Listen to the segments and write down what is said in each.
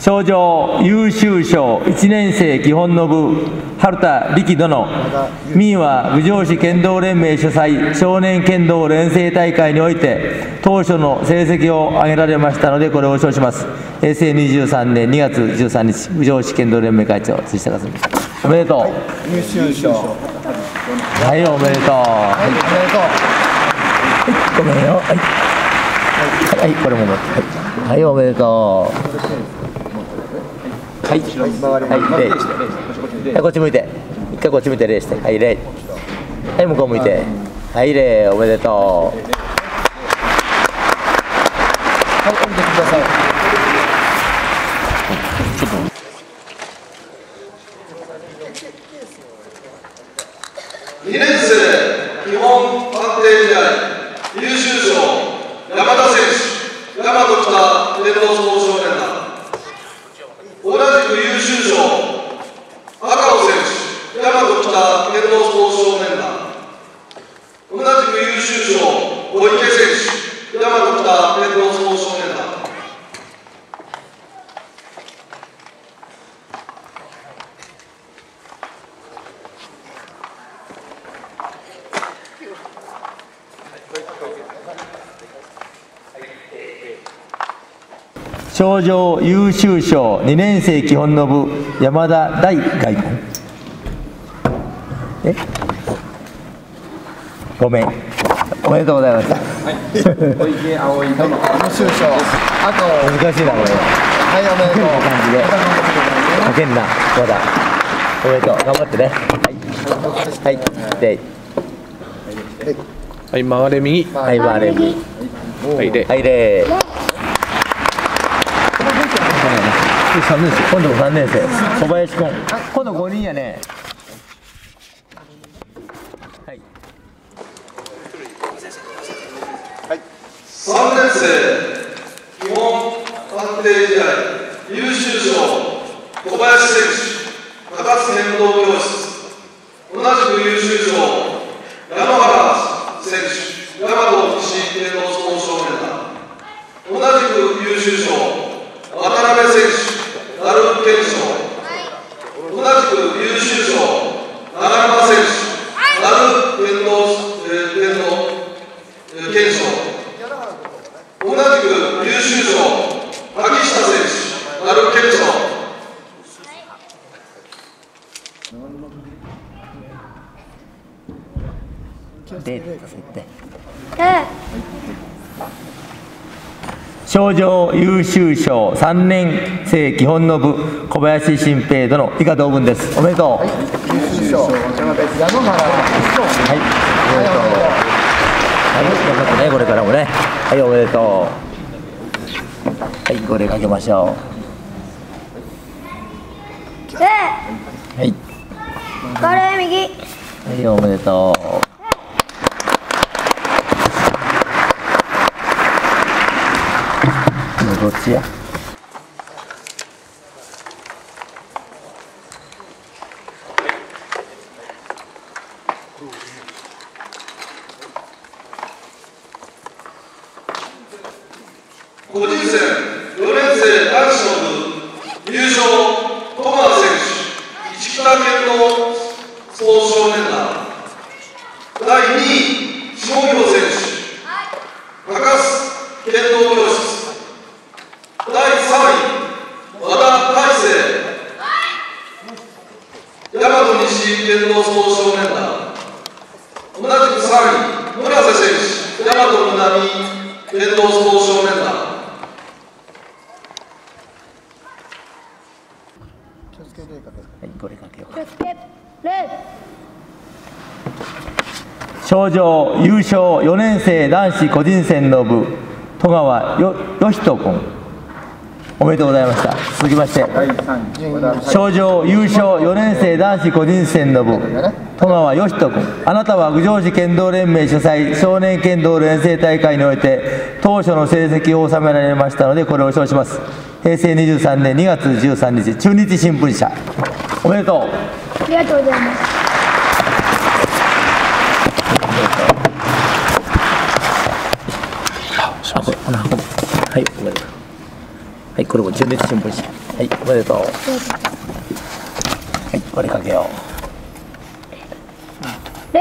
賞状優秀賞1年生基本の部春田力殿、民は郡上市剣道連盟主催少年剣道連成大会において当初の成績を上げられましたので、これを称します。平成23年2月13日、郡上市剣道連盟会長、辻高澄。おめでとう。 優秀賞。 はい、おめでとう。はい、 おめでとう。 ごめんよ。はい。はい、これも持って。はい、おめでとう。はい、はい、礼して。はい、こっち向いて。一回こっち向いて礼して。はい、礼。はい、向こう向いて。はい、礼、おめでとう。 はい、降りてください。 2年生基本判定試合優秀賞山田選手、大和北伝統スポーツ少年団。同じく優秀賞赤尾選手、大和北伝統スポーツ少年団。同じく優秀賞小池選手、大和北伝統スポーツ少年団。 賞状優秀賞2年生基本の部山田大外顧。ごめん。おめでとうございました。 小池葵殿、優秀賞。あと、 難しいなこれ。 はい、おめでとう。 感じで。かけんな、まだ。おめでとう、頑張ってね。はい。はい。で。 はい、回れ右。 はい、回れ右。 はい、で。 はい、で。3年生、今度も3年生、小林君、今度5人やね。はい。 3年生基本判定試合優秀賞小林選手、高津剣道教室。同じく優秀賞山原選手、大和西剣道スポーツ少年団。同じく優秀賞渡辺選手、鳴海県賞。同じく優秀賞長山選手、鳴海県道県賞。同じく優秀賞秋下選手、鳴海県賞。 賞状優秀賞3年生基本の部小林新平殿、以下同文です。おめでとう。 優秀賞山原。はい、おめでとう。 はい、頑張ってね、これからもね。はい、おめでとう。はい、これかけましょう。はい。 これ右。 はい、おめでとう。どっちや。 個人戦4年生男子の部優勝戸川選手、市北剣道スポーツ少年団。第2位下京選手、高須剣道教室。第3位和田大成、大和西剣道スポーツ少年団。同じく3位村瀬選手、大和南剣道スポーツ少年団。 はい、これかけよう。 気をつけ。礼。 賞状優勝4年生男子個人戦の部戸川義人君、おめでとうございました。続きまして賞状優勝4年生男子個人戦の部戸川義人君、あなたは郡上市剣道連盟主催少年剣道連成大会において当初の成績を収められましたので、これを称します。平成23年2月13日中日新聞社、おめでとう。 ありがとうございます。 はい、おめでとう。 はい、これも純烈新聞社。はい、おめでとう。はい、これかけよ礼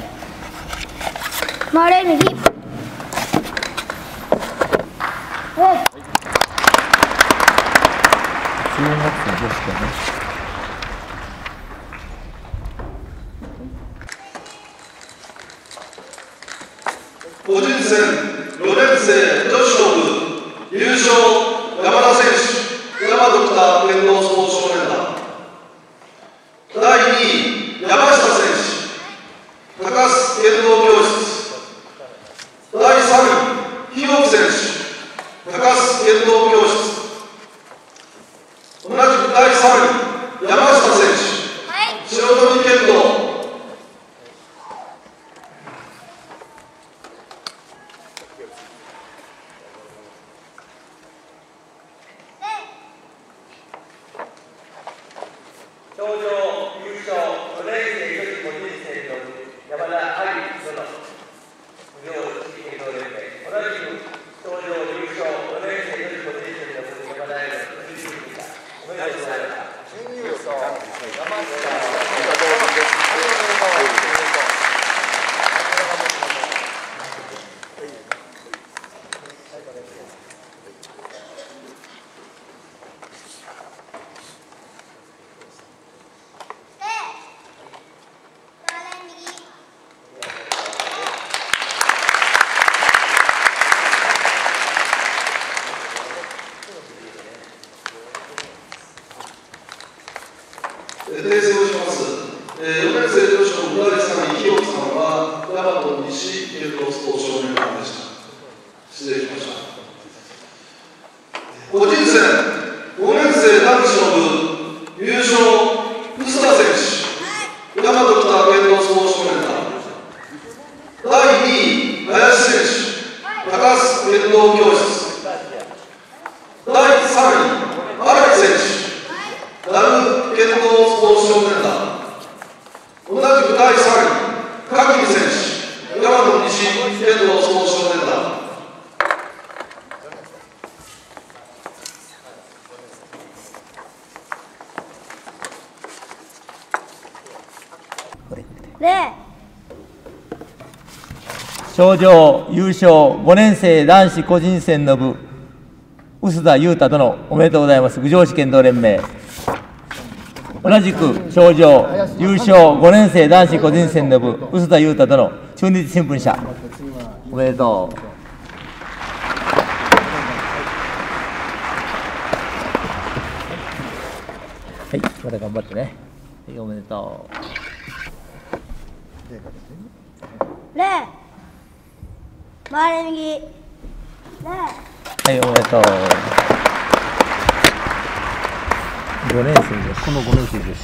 回れ右礼中学生女子だね。 個人戦4年生女子の部優勝山田選手、山ドクター剣道スポーツ少年団。第2位山下選手、高須剣道教室。第3位日置選手、高須剣道教室。同じく第3位山下選手、白飛剣道。 頂上優勝4年生女子個人戦の部山田愛理殿無料地域剣道連盟。同じく頂上優勝4年生女子個人戦の部山田愛理殿おめでとうございました。準優勝山下訂正をします。4年生女子の第3位、日置さんは大和西剣道スポーツ少年団でした。失礼しました。個人戦5年生男子の部優勝、臼田選手、大和北剣道スポーツ少年団。第2位、林選手、高須剣道教室。第3位、荒木選手、ダル剣道スポーツ少年団。同じく第3位、柿見選手、大和西剣道スポーツ少年団。 礼頂上優勝5年生男子個人戦の部臼田裕太殿おめでとうございます。郡上市剣道連盟。同じく頂上優勝5年生男子個人戦の部臼田裕太殿中日新聞社おめでとう。はい、また頑張ってね。はい、おめでとう。 礼回れ右礼はい、おめでとう。5年生です。この5年生です。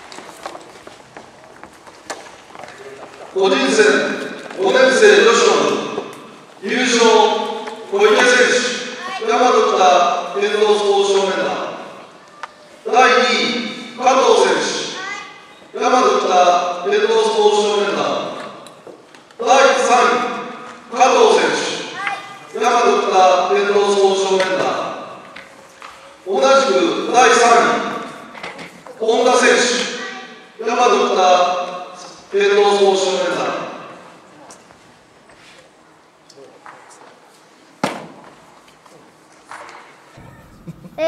個人戦5年生女子の部優勝、小池選手、大和北剣道スポーツ少年団。第2位、加藤選手、大和北剣道スポーツ少年団。第3位、加藤選手、大和北剣道スポーツ少年団。同じく第3位、本田選手、大和北剣道スポーツ少年団。 礼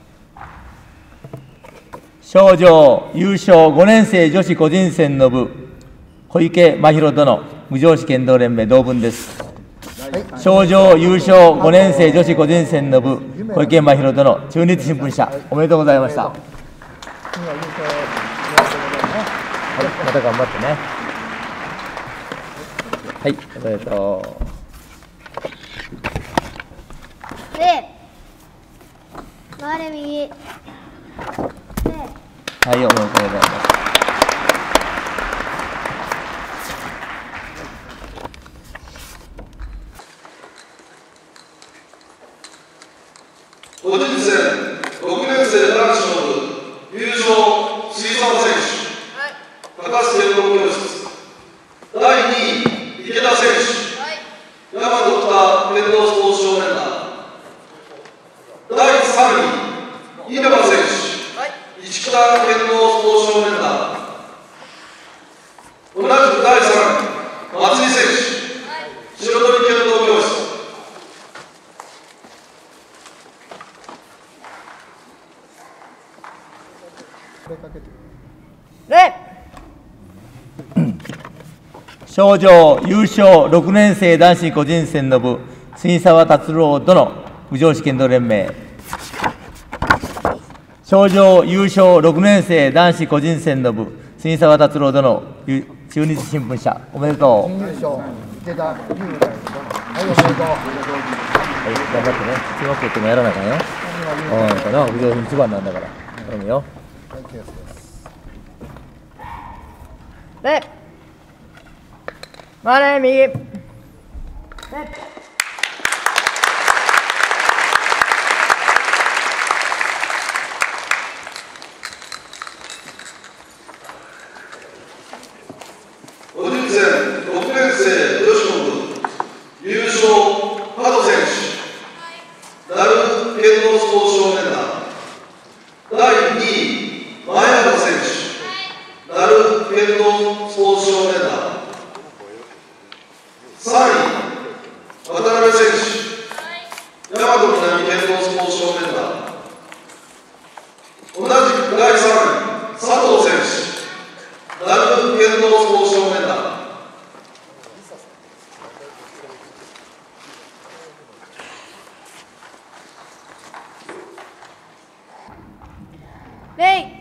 賞状優勝5年生女子個人戦の部小池真宙殿郡上市剣道連盟同文です。賞状優勝5年生女子個人戦の部小池真宙殿中日新聞社おめでとうございました。はい、また頑張ってね。はい、おめでとう。 礼回れ右礼はい、おめでとうございます。 個人戦6年生男子の部優勝、杉沢選手、高須剣道教室。第2位、池田選手、大和北剣道スポーツ少年団。第3位、 田健郎スポーツ少年団、同じく第3位、松井選手、白鳥剣道教室。 礼。 賞状優勝6年生男子個人戦の部、杉沢達郎殿、郡上市剣道連盟。賞状優勝6年生男子個人戦の部、杉沢達郎殿、中日新聞社、おめでとう。 準優勝池田優太殿、はい、おめでとう。 はい、頑張ってね。中学校ってもやらなあかんよ。うん、な、郡上一番なんだから。頼むよ。 はい、ケースです。 礼。回れ右。礼。 個人戦6年生女子の部、優勝、加藤選手、ダル剣道スポーツ少年団。第2位、前原選手、ダル剣道スポーツ少年団。3位、渡辺選手、大和南剣道スポーツ少年団。同じく第3位、佐藤選手、ダル剣道スポーツ少年団。 礼。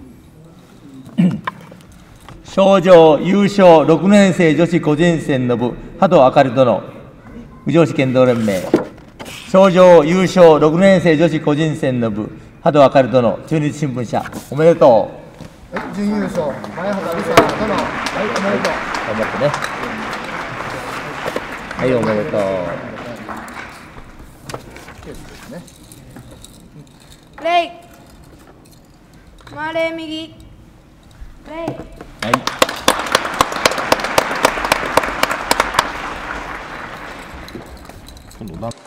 賞状優勝6年生女子個人戦の部、波藤あかり殿、郡上市剣道連盟。賞状優勝6年生女子個人戦の部、波藤あかり殿、中日新聞社、おめでとう。 はい、準優勝前畑梨沙殿、はい、おめでとう。 頑張ってね。はい、おめでとう。 ケースですね。 礼。回れ右。礼。 はい。今度